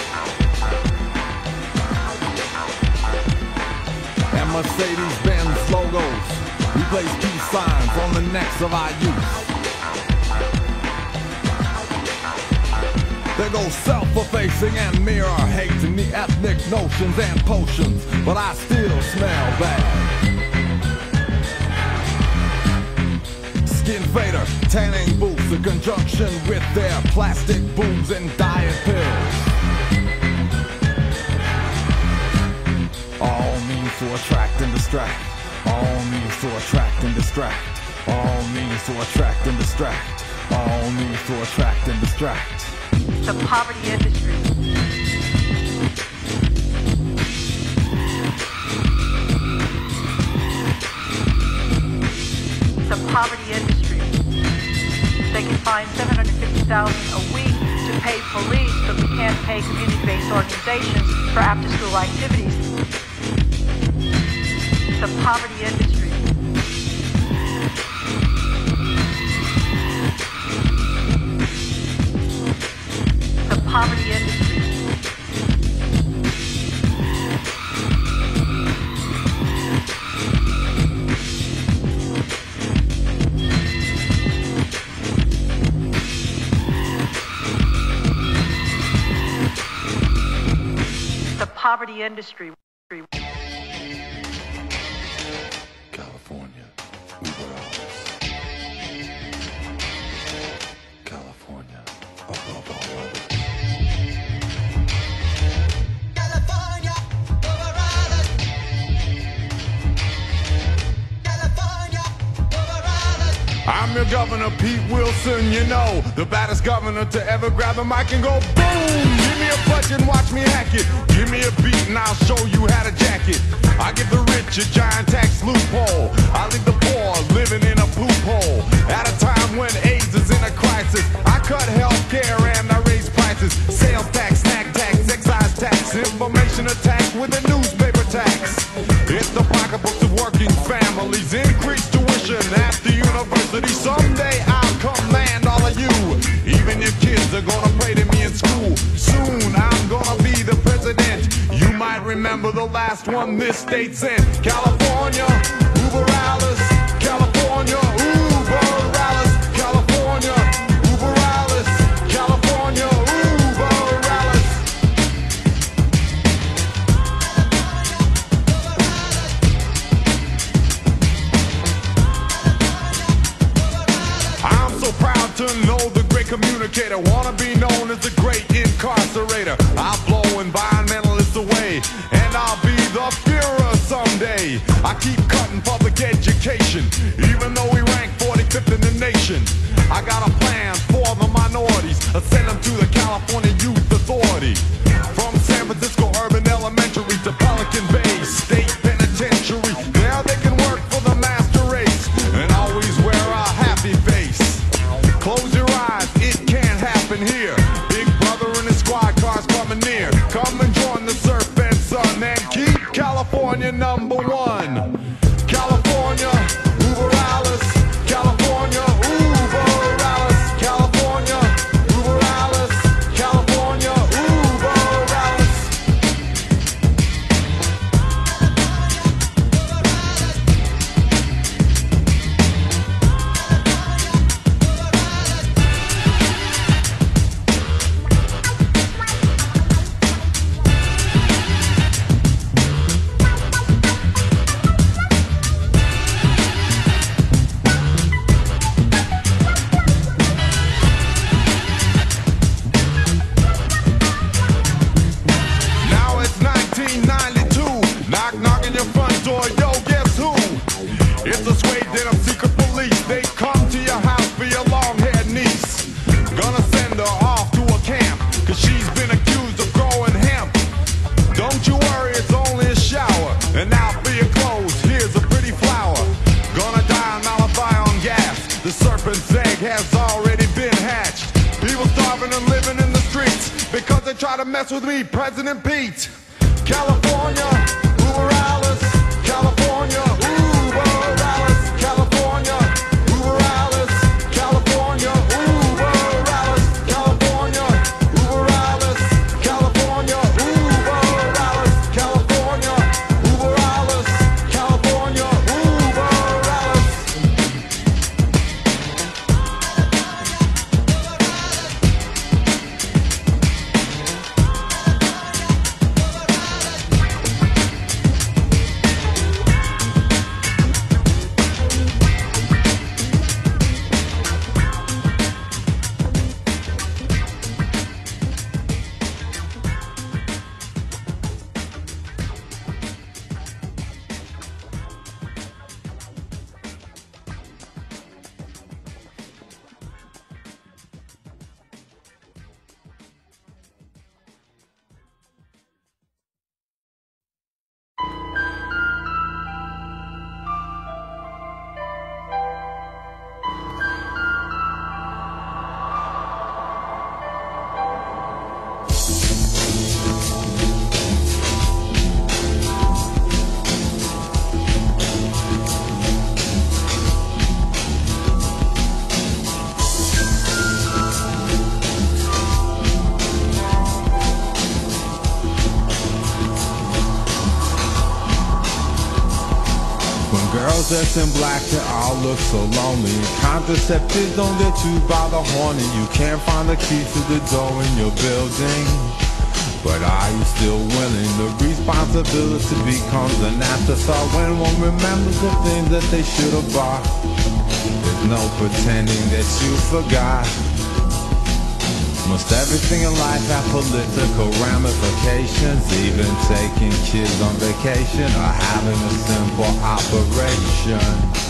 And Mercedes-Benz logos replace peace signs on the necks of our youth. There goes self-effacing and mirror-hating, the ethnic notions and potions, but I still smell bad. Skin fader, tanning boots in conjunction with their plastic boobs and diet pills. All means to attract and distract. All means to attract and distract. All means to attract and distract. All means to attract and distract. The poverty industry. The poverty industry. They can find $750,000 a week to pay police, but we can't pay community-based organizations for after-school activities. The poverty industry. poverty industry. The poverty industry. California, Uber Alice. California, above all others. California, Uber Alice. California, Uber Alice. I'm your governor, Pete Wilson, you know, the baddest governor to ever grab the mic and go boom! Give me a budget and watch me hack it. Give me a beat and I'll show you how to jack it. I give the rich a giant tax loophole. I leave the poor living in a poop hole. At a time when AIDS is in a crisis, I cut health care and I raise prices. Sales tax, snack tax, excise tax, information attack with a newspaper tax. It's the pocketbooks of working families. Increase tuition at the university. Someday I'll command all of you. Even your kids are gonna pray to me in school. Soon I'm gonna be the president. You might remember the last one this state sent. California, Uber Alice. California, Uber Alice. California, Uber Alice. California, Uber Alice. I'm so proud to know the great communicator. Wanna be known as the great incarcerator. I'll blow environmentalists away, and I'll be the Führer someday. I keep cutting public education, even though we rank 45th in the nation. I got a plan for the minorities. I send them to the California Youth Authority. From San Francisco Urban Elementary to Pelican Bay State Penitentiary. There they can work for the master race and always wear a happy face. Close your eyes, it can't happen here. Big brother and his squad cars coming near. Come and join the surf and sun and keep California #1. California, Uber Alice. California, Uber Alice. California, Uber Alice. California, Uber Alice. Now it's 1992. Knock, knock on your front door. Yo, guess who? It's a suede denim secret police. They come to your house for your long-haired niece. Gonna send her off to a camp, cause she's been accused of growing hemp. Don't you worry, it's only a shower. And now for your clothes, here's a pretty flower. Gonna die an alibi on gas. The serpent's egg has already been hatched. People starving and living in the streets because they try to mess with me, President Pete. California, Uber Alice. California, Uber Alice. California, Uber Alice. California, Uber Alice. California, Uber Alice. California, Uber Alice. California, Uber Alice. California, Uber Alice. Girls dressed in black, they all look so lonely. Contraceptives don't get you by the horny. You can't find the key to the door in your building. But are you still willing? The responsibility becomes an afterthought when one remembers the things that they should have bought. There's no pretending that you forgot. Must everything in life have political ramifications? Even taking kids on vacation or having a simple operation?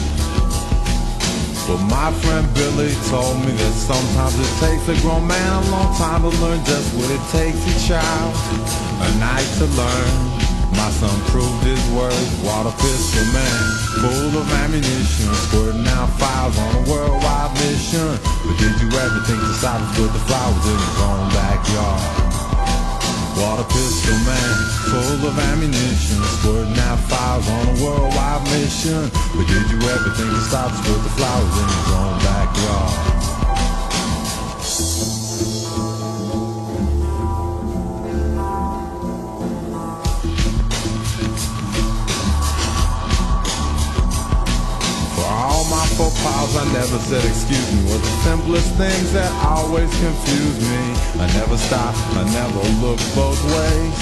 But my friend Billy told me that sometimes it takes a grown man a long time to learn just what it takes a child. A night to learn. My son proved his words. Water pistol man, full of ammunition, squirting out files on a worldwide mission. But did you ever think to stop and put the flowers in his own backyard? Water pistol man, full of ammunition, squirting out files on a worldwide mission. But did you ever think to stop and put the flowers in his own backyard? For pals I never said excuse me was the simplest things that always confused me. I never stopped, I never looked both ways.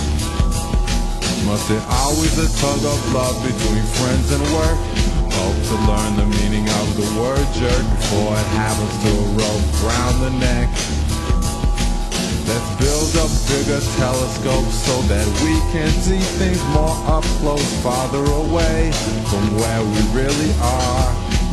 Must it always a tug of love between friends and work? Hope to learn the meaning of the word jerk before it happens to a rope round the neck. Let's build a bigger telescope so that we can see things more up close, farther away from where we really are.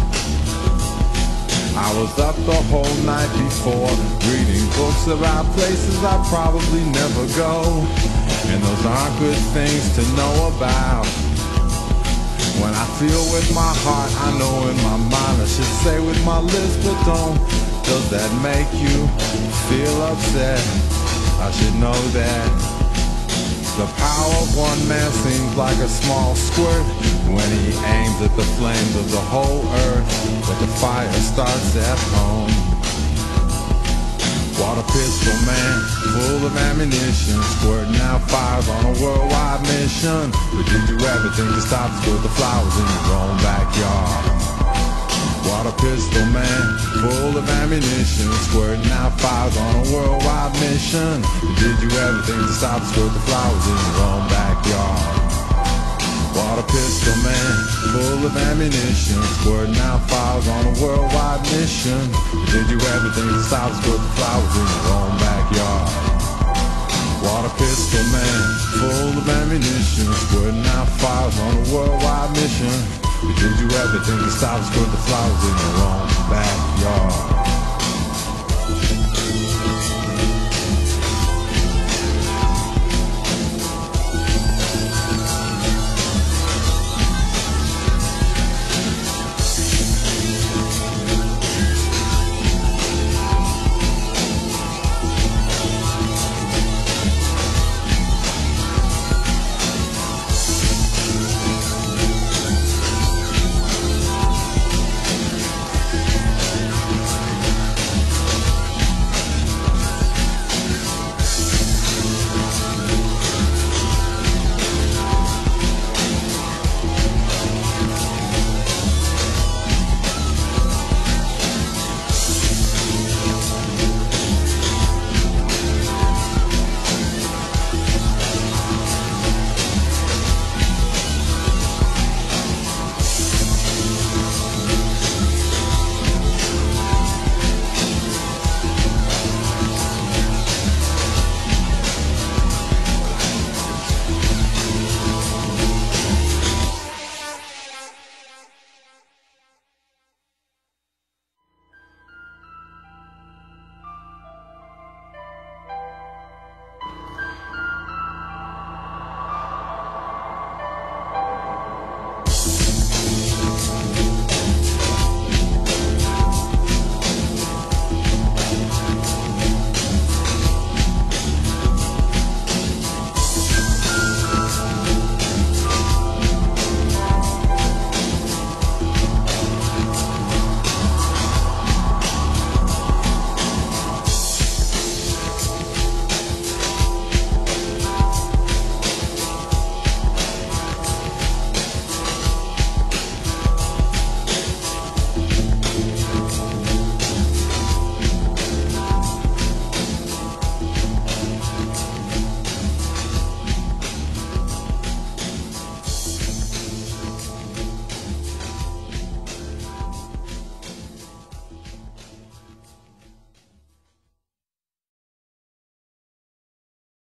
I was up the whole night before, reading books about places I probably never go. And those aren't good things to know about. When I feel with my heart, I know in my mind I should say with my lips, but don't. Does that make you feel upset? I should know that. The power of one man seems like a small squirt when he aims at the flames of the whole earth, but the fire starts at home. Water pistol man, full of ammunition, squirting out fires on a worldwide mission. But did you ever think to stop and squirt the flowers in your own backyard? Water pistol man, full of ammunition, squirting out fires on a worldwide mission. But did you ever think to stop and squirt the flowers in your own backyard? Water pistol man, full of ammunition, squirting out fires on a worldwide mission. But did you ever think to stop and squirt the flowers in your own backyard? Water pistol man, full of ammunition, squirting out fires on a worldwide mission. But did you ever think to stop and squirt the flowers in your own backyard?